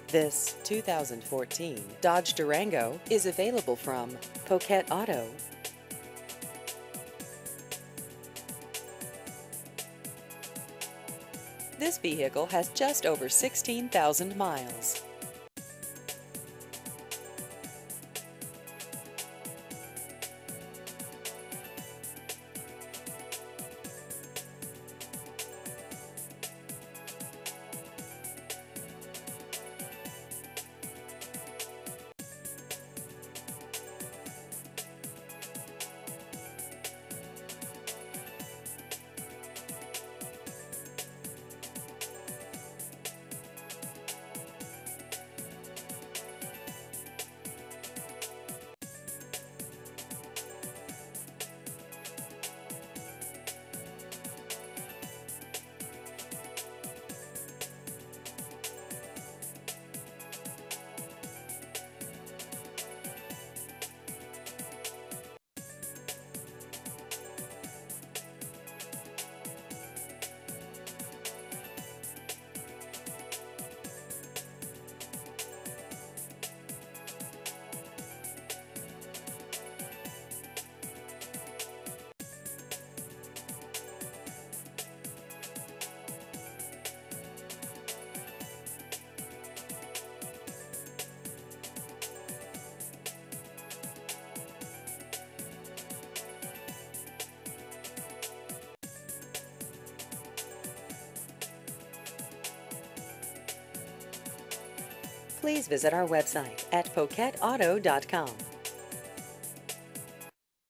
This 2014 Dodge Durango is available from Poquet Auto. This vehicle has just over 16,000 miles. Please visit our website at poquetauto.com.